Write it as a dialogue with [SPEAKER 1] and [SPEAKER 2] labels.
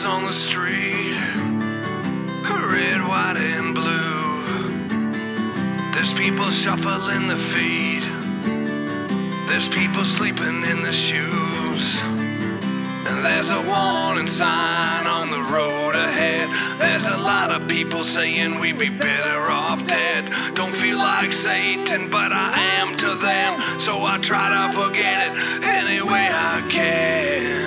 [SPEAKER 1] colors on the street, red, white, and blue. There's people shuffling their feet. There's people sleeping in the shoes. And there's a warning sign on the road ahead. There's a lot of people saying we'd be better off dead. Don't feel like Satan, but I am to them, so I try to forget it any way I can.